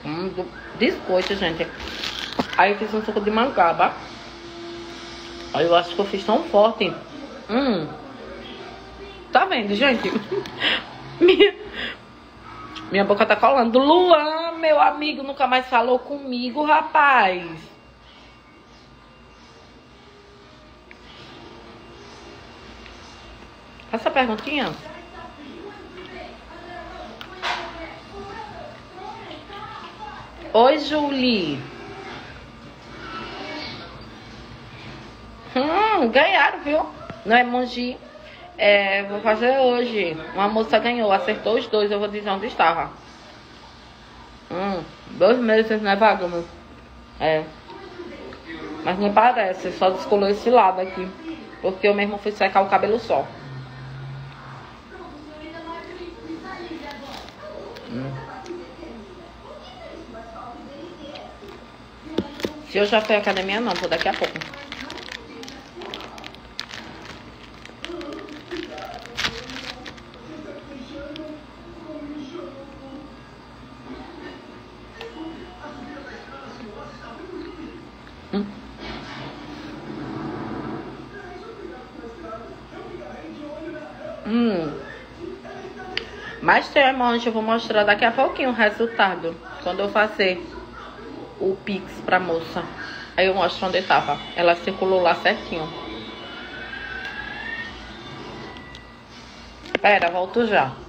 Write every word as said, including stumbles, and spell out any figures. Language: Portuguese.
Hum, do biscoito, gente. Aí eu fiz um suco de mangaba. Aí eu acho que eu fiz tão forte. Hum. Tá vendo, gente? Minha, minha boca tá colando. Luan, meu amigo, nunca mais falou comigo, rapaz. Essa perguntinha. Oi, Julie. Hum, ganharam, viu? No emoji. É, vou fazer hoje. Uma moça ganhou, acertou os dois. Eu vou dizer onde estava. Hum, dois meses, né, vagabundo? É. Mas não parece, só descolou esse lado aqui. Porque eu mesmo fui secar o cabelo só. Hum. Se eu já fui à academia, não, vou daqui a pouco. Hum. Hum. Mas tem, irmão, eu vou mostrar daqui a pouquinho o resultado. Quando eu fazer o Pix pra moça. Aí eu mostro onde tava. Ela circulou lá certinho. Pera, volto já.